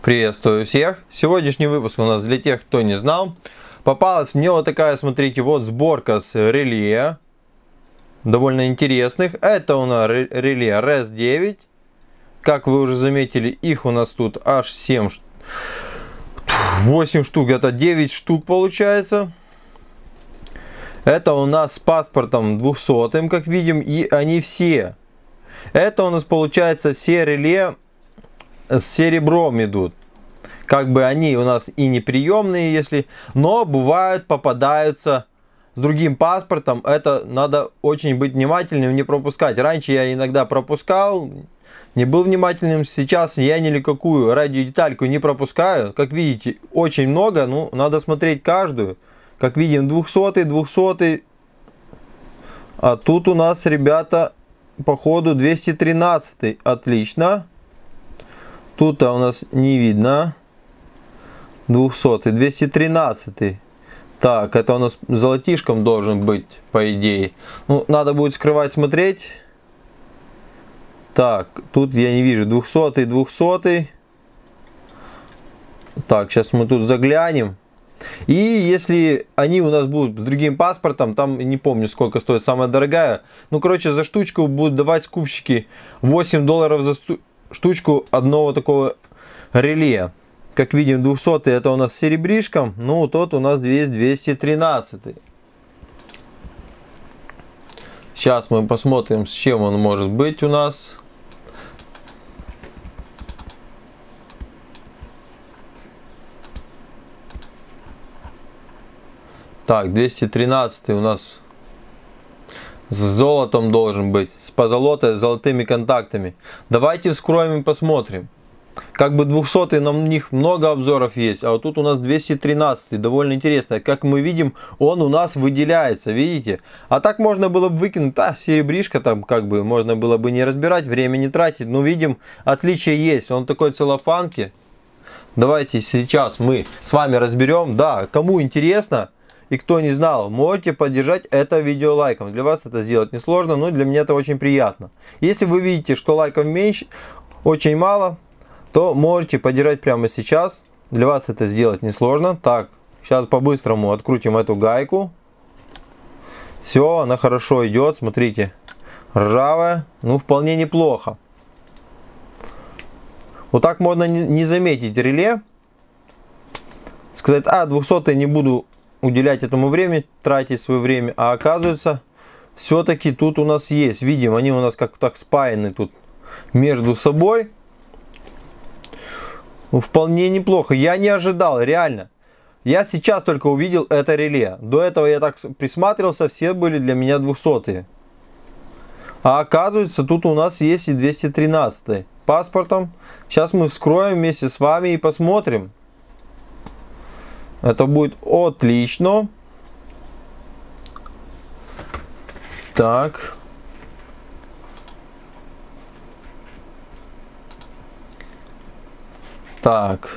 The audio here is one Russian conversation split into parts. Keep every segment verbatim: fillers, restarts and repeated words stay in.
Приветствую всех! Сегодняшний выпуск у нас для тех, кто не знал. Попалась мне вот такая, смотрите, вот сборка с реле. Довольно интересных. Это у нас реле эр эс девять. Как вы уже заметили, их у нас тут аж семь, восемь штук, это девять штук получается. Это у нас с паспортом двухсотым, как видим, и они все. Это у нас получается все реле с серебром идут. Как бы они у нас и неприемные, если, но бывают, попадаются с другим паспортом. Это надо очень быть внимательным, не пропускать. Раньше я иногда пропускал, не был внимательным. Сейчас я ни какую радиодетальку не пропускаю. Как видите, очень много, ну, надо смотреть каждую. Как видим, двухсотый, двухсотый. А тут у нас, ребята, походу двести тринадцатый. Отлично. Тут у нас не видно. двухсотый, двести тринадцатый. Так, это у нас золотишком должен быть, по идее. Ну, надо будет скрывать, смотреть. Так, тут я не вижу. двухсотый, двухсотый. Так, сейчас мы тут заглянем. И если они у нас будут с другим паспортом, там не помню сколько стоит самая дорогая. Ну, короче, за штучку будут давать скупщики восемь долларов за штучку одного такого реле. Как видим, двухсотый это у нас с серебришком. Ну, тот у нас двести тринадцатый. Сейчас мы посмотрим, с чем он может быть у нас. Так, двести тринадцатый у нас с золотом должен быть. С позолотой, с золотыми контактами. Давайте вскроем и посмотрим. Как бы двухсотый, на них много обзоров есть, а вот тут у нас двести тринадцатый, довольно интересно. Как мы видим, он у нас выделяется, видите? А так можно было бы выкинуть, а, серебришка там, как бы, можно было бы не разбирать, время не тратить. Но видим, отличие есть, он такой целлофанки. Давайте сейчас мы с вами разберем, да, кому интересно и кто не знал, можете поддержать это видео лайком. Для вас это сделать несложно, но для меня это очень приятно. Если вы видите, что лайков меньше, очень мало, то можете поддержать прямо сейчас. Для вас это сделать несложно. Так, сейчас по-быстрому открутим эту гайку. Все, она хорошо идет, смотрите. Ржавая, ну вполне неплохо. Вот так можно не заметить реле. Сказать, а, двухсотый не буду уделять этому время, тратить свое время. А оказывается, все-таки тут у нас есть. Видим, они у нас как так спаяны тут между собой. Ну, вполне неплохо. Я не ожидал, реально. Я сейчас только увидел это реле. До этого я так присматривался, все были для меня двухсотые. А оказывается, тут у нас есть и двести тринадцатый паспортом. Сейчас мы вскроем вместе с вами и посмотрим. Это будет отлично. Так. Так.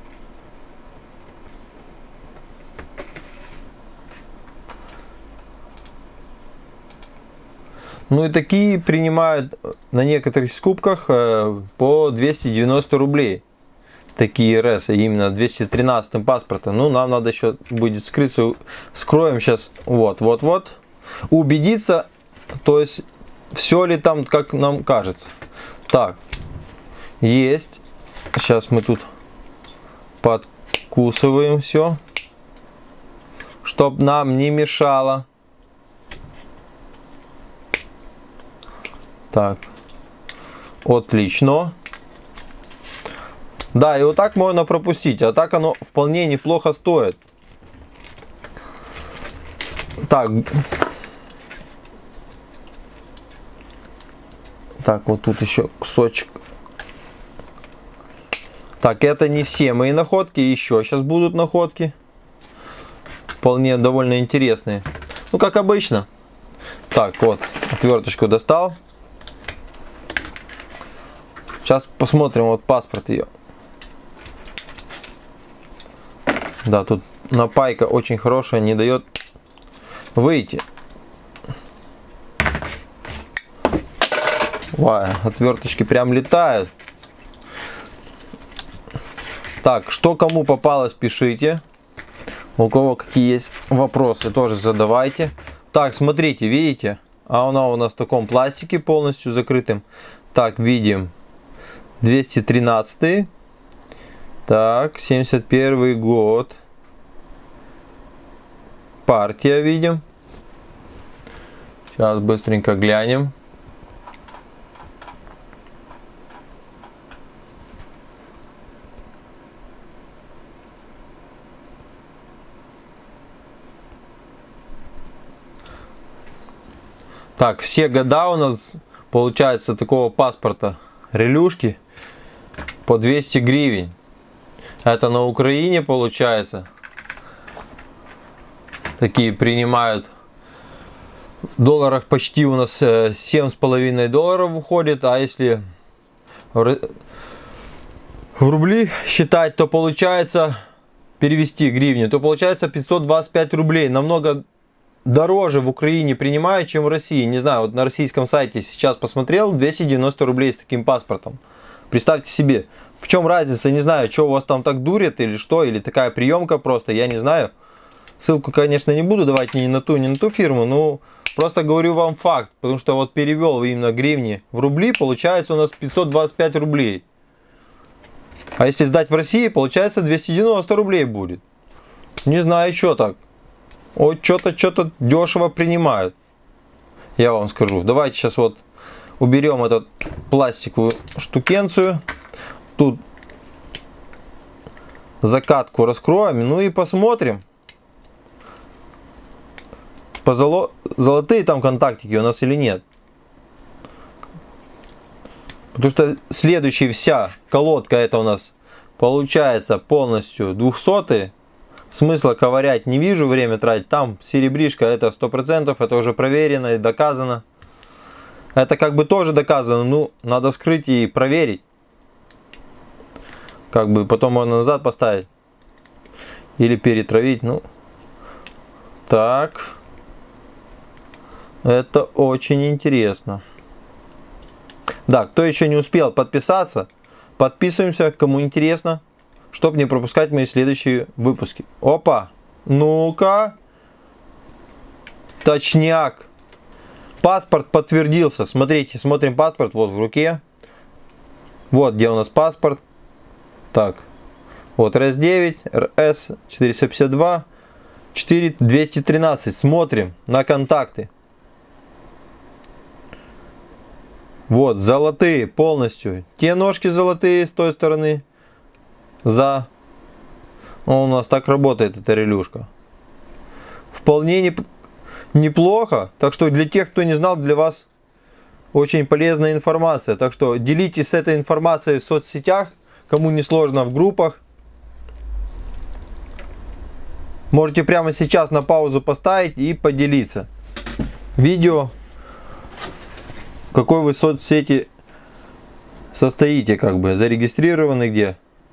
Ну и такие принимают на некоторых скупках э, по двести девяносто рублей. Такие эр эс, именно двести тринадцатым паспортом. Ну, нам надо еще будет скрыться. Скроем сейчас. Вот, вот, вот. Убедиться, то есть, все ли там, как нам кажется. Так. Есть. Сейчас мы тут подкусываем все, чтоб нам не мешало. Так, отлично. Да, и вот так можно пропустить, а так оно вполне неплохо стоит. Так, так, вот тут еще кусочек. Так, это не все мои находки, еще сейчас будут находки. Вполне довольно интересные. Ну, как обычно. Так, вот, отверточку достал. Сейчас посмотрим, вот паспорт ее. Да, тут напайка очень хорошая, не дает выйти. Ой, отверточки прям летают. Так, что кому попалось, пишите. У кого какие есть вопросы, тоже задавайте. Так, смотрите, видите? А она у нас в таком пластике полностью закрытым. Так, видим. двести тринадцатый. Так, семьдесят первый год. Партия видим. Сейчас быстренько глянем. Так, все года у нас получается такого паспорта релюшки по двести гривен. Это на Украине получается. Такие принимают. В долларах почти у нас семь с половиной долларов уходит. А если в рубли считать, то получается, перевести гривни, то получается пятьсот двадцать пять рублей. Намного дороже в Украине принимают, чем в России. Не знаю, вот на российском сайте сейчас посмотрел, двести девяносто рублей с таким паспортом. Представьте себе. В чем разница, не знаю, что у вас там так дурят или что, или такая приемка просто, я не знаю. Ссылку, конечно, не буду давать ни на ту, ни на ту фирму, но просто говорю вам факт, потому что вот перевел именно гривни в рубли, получается у нас пятьсот двадцать пять рублей. А если сдать в России, получается двести девяносто рублей будет. Не знаю, что так. Вот что-то, что-то дешево принимают. Я вам скажу. Давайте сейчас вот уберем эту пластиковую штукенцию. Тут закатку раскроем. Ну и посмотрим. Позоло... Золотые там контактики у нас или нет. Потому что следующая вся колодка это у нас получается полностью двухсотые. Смысла ковырять не вижу, время тратить. Там серебришка это сто процентов, это уже проверено и доказано. Это как бы тоже доказано, ну надо вскрыть и проверить. Как бы потом можно назад поставить. Или перетравить, ну. Так. Это очень интересно. Да, кто еще не успел подписаться, подписываемся, кому интересно. Чтобы не пропускать мои следующие выпуски. Опа! Ну-ка! Точняк! Паспорт подтвердился. Смотрите, смотрим паспорт вот в руке. Вот где у нас паспорт. Так. Вот эр эс девять, эр эс четыреста пятьдесят два, четыре двести тринадцать. Смотрим на контакты. Вот, золотые полностью. Те ножки золотые с той стороны. За. Ну, у нас так работает эта релюшка. Вполне не, неплохо. Так что для тех, кто не знал, для вас очень полезная информация. Так что делитесь с этой информацией в соцсетях. Кому не сложно, в группах. Можете прямо сейчас на паузу поставить и поделиться. Видео. В какой вы соцсети состоите, как бы зарегистрированы где.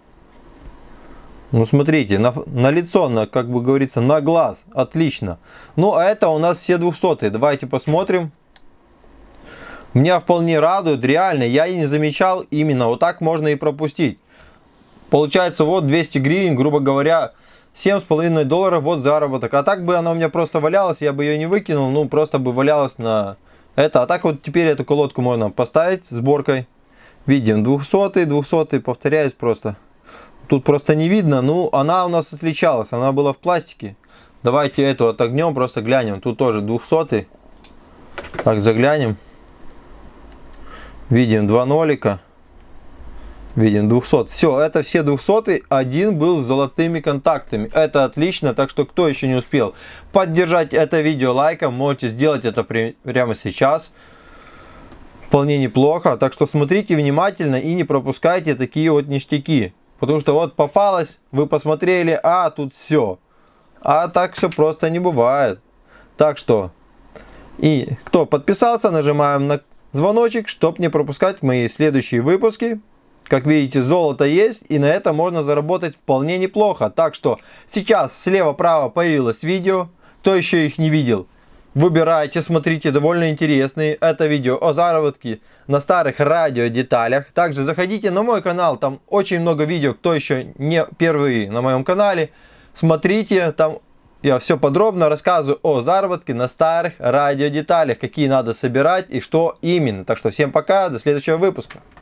Ну смотрите, на, на лицо, на, как бы говорится, на глаз. Отлично. Ну а это у нас все двухсотые. Давайте посмотрим. Меня вполне радует. Реально, я и не замечал. Именно вот так можно и пропустить. Получается вот двести гривен, грубо говоря, семь с половиной долларов вот заработок. А так бы она у меня просто валялась, я бы ее не выкинул. Ну просто бы валялась на это. А так вот теперь эту колодку можно поставить сборкой. Видим двухсотый, двухсотый, повторяюсь просто. Тут просто не видно, ну она у нас отличалась, она была в пластике. Давайте эту отогнем, просто глянем. Тут тоже двухсотый. Так, заглянем. Видим два нолика. Видим двухсотый. Все, это все двухсотые. Один был с золотыми контактами. Это отлично, так что кто еще не успел поддержать это видео лайком, можете сделать это прямо сейчас. Вполне неплохо. Так что смотрите внимательно и не пропускайте такие вот ништяки. Потому что вот попалось, вы посмотрели, а тут все. А так все просто не бывает. Так что, и кто подписался, нажимаем на звоночек, чтобы не пропускать мои следующие выпуски. Как видите, золото есть, и на это можно заработать вполне неплохо. Так что, сейчас слева-право появилось видео. Кто еще их не видел, Выбирайте, смотрите, довольно интересные. Это видео о заработке на старых радиодеталях. Также заходите на мой канал, там очень много видео, кто еще не впервые на моем канале. Смотрите, там я все подробно рассказываю о заработке на старых радиодеталях, какие надо собирать и что именно. Так что всем пока, до следующего выпуска.